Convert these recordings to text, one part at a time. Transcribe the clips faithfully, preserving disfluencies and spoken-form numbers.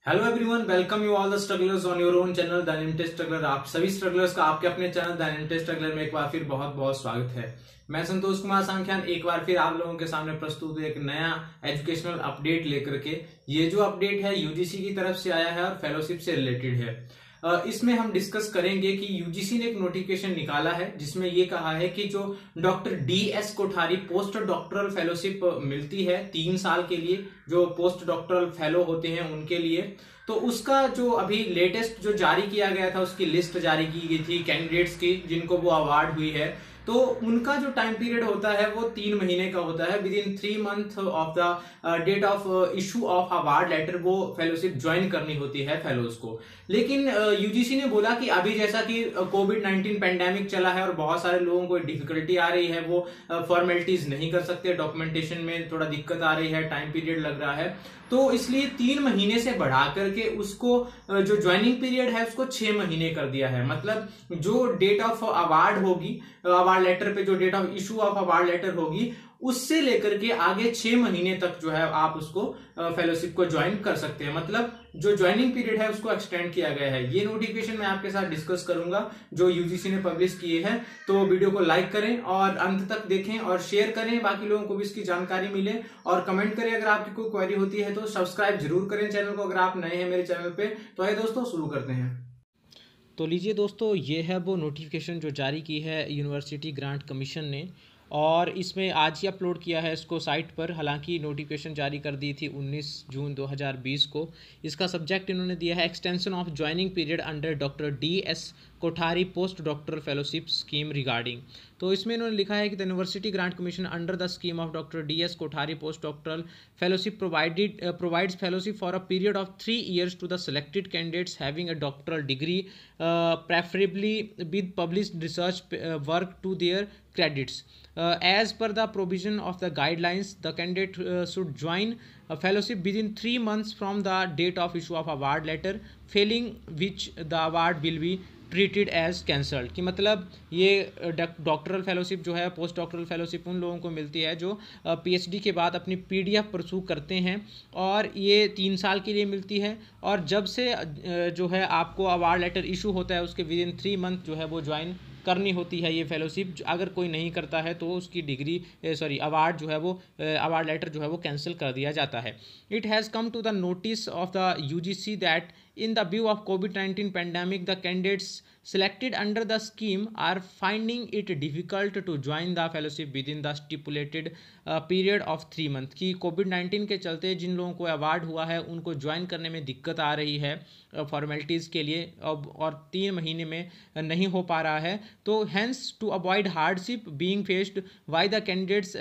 Hello everyone, welcome you all the strugglers on your own channel the unlimited struggler. आप सभी strugglers का आपके अपने चैनल द अनलिमिटेड स्ट्रगलर में एक बार फिर बहुत बहुत स्वागत है। मैं संतोष कुमार सांख्यान एक बार फिर आप लोगों के सामने प्रस्तुत हूँ एक नया एजुकेशनल अपडेट लेकर के। ये जो अपडेट है यूजीसी की तरफ से आया है और फेलोशिप से रिलेटेड है। इसमें हम डिस्कस करेंगे कि यूजीसी ने एक नोटिफिकेशन निकाला है जिसमें ये कहा है कि जो doctor D S Kothari post doctoral fellowship मिलती है तीन साल के लिए, जो पोस्ट डॉक्टरल फेलो होते हैं उनके लिए, तो उसका जो अभी लेटेस्ट जो जारी किया गया था उसकी लिस्ट जारी की गई थी कैंडिडेट्स की जिनको वो अवार्ड हुई है। तो उनका जो टाइम पीरियड होता है वो तीन महीने का होता है। Within three month of the date of issue of award letter वो फेलोशिप ज्वाइन करनी होती है फेलोज को। लेकिन यूजीसी uh, ने बोला कि अभी जैसा कि कोविड नाइनटीन पेंडेमिक चला है और बहुत सारे लोगों को डिफिकल्टी आ रही है, वो फॉर्मेलिटीज uh, नहीं कर सकते, डॉक्यूमेंटेशन में थोड़ा दिक्कत आ रही है, टाइम पीरियड लग रहा है, तो इसलिए तीन महीने से बढ़ा करके उसको जो ज्वाइनिंग पीरियड है उसको छह महीने कर दिया है। मतलब जो डेट ऑफ अवार्ड होगी, अवार्ड लेटर पे जो date of issue of award letter होगी उससे लेकर के आगे छह महीने तक जो है आप उसको फेलोशिप को ज्वाइन कर सकते हैं। मतलब जो ज्वाइनिंग पीरियड है उसको एक्सटेंड किया गया है। ये नोटिफिकेशन मैं आपके साथ डिस्कस करूंगा जो यूजीसी ने पब्लिश किए हैं। तो वीडियो को लाइक करें और अंत तक देखें और शेयर करें, बाकी लोगों को भी इसकी जानकारी मिले, और कमेंट करें अगर आपकी कोई क्वेरी होती है। तो सब्सक्राइब जरूर करें चैनल को अगर आप नए हैं मेरे चैनल पे। तो आइए दोस्तों शुरू करते हैं। तो लीजिए दोस्तों, ये है वो नोटिफिकेशन जो जारी की है यूनिवर्सिटी ग्रांट कमीशन ने, और इसमें आज ही अपलोड किया है इसको साइट पर। हालांकि नोटिफिकेशन जारी कर दी थी उन्नीस जून दो हज़ार बीस को। इसका सब्जेक्ट इन्होंने दिया है extension of joining period under doctor D S Kothari post doctoral fellowship scheme regarding. तो इसमें इन्होंने लिखा है कि the university grant commission under the scheme of doctor D S Kothari post doctoral fellowship provided provides fellowship for a period of three years to the selected candidates having a doctoral degree, preferably with published research work to their credits. Uh, as per the provision of the guidelines, the candidate uh, should join a fellowship within three months from the date of issue of award letter, failing which the award will be treated as cancelled. कि मतलब ये doctoral fellowship जो है, post doctoral fellowship उन लोगों को मिलती है जो पीएचडी के बाद अपनी पीडीएफ परसू करते हैं, और ये तीन साल के लिए मिलती है। और जब से जो है आपको अवार्ड लेटर इशू होता है उसके विद इन थ्री मंथ जो है वो ज्वाइन करनी होती है ये फेलोशिप। अगर कोई नहीं करता है तो उसकी डिग्री सॉरी अवार्ड जो है वो अवार्ड लेटर जो है वो कैंसिल कर दिया जाता है। It has come to the notice of the UGC that in the view of COVID nineteen pandemic, the candidates selected under the scheme are finding it difficult to join the fellowship within the stipulated uh, period of three month। कि COVID nineteen के चलते जिन लोगों को award हुआ है उनको join करने में दिक्कत आ रही है फॉर्मेलिटीज़ के लिए, और तीन महीने में नहीं हो पा रहा है। तो hence to avoid hardship being faced by the candidates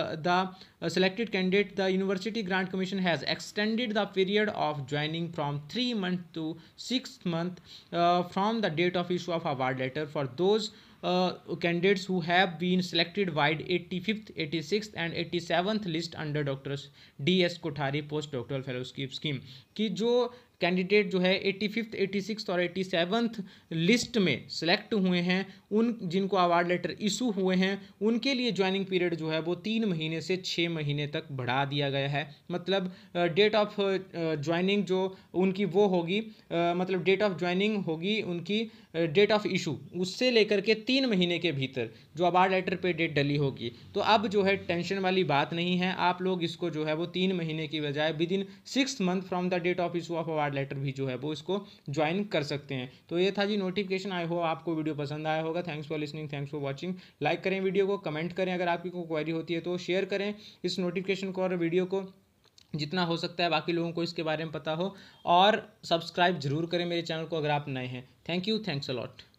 the selected candidate, the University Grant Commission has extended the period of joining from three months to six months uh, from the date of issue of award letter for those uh, candidates who have been selected by eighty-fifth, eighty-sixth and eighty-seventh list under Doctor D S Kothari postdoctoral fellowship scheme। कि जो candidate जो है eighty fifth, eighty sixth और eighty seventh list में select हुए हैं, उन जिनको अवार्ड लेटर इशू हुए हैं उनके लिए ज्वाइनिंग पीरियड जो है वो तीन महीने से छः महीने तक बढ़ा दिया गया है। मतलब डेट ऑफ ज्वाइनिंग जो उनकी वो होगी, मतलब डेट ऑफ ज्वाइनिंग होगी उनकी डेट ऑफ इशू, उससे लेकर के तीन महीने के भीतर जो अवार्ड लेटर पे डेट डली होगी। तो अब जो है टेंशन वाली बात नहीं है, आप लोग इसको जो है वो तीन महीने की बजाय within six month from the date of issue of award letter भी जो है वो इसको ज्वाइन कर सकते हैं। तो ये था जी नोटिफिकेशन। आई होप आपको वीडियो पसंद आया होगा। Thanks for listening, thanks for watching. Like करें वीडियो को, कमेंट करें, अगर आपकी कोई क्वेरी होती है तो शेयर करें इस नोटिफिकेशन को और वीडियो को जितना हो सकता है बाकी लोगों को इसके बारे में पता हो, और सब्सक्राइब जरूर करें मेरे चैनल को अगर आप नए हैं। Thank you, thanks a lot.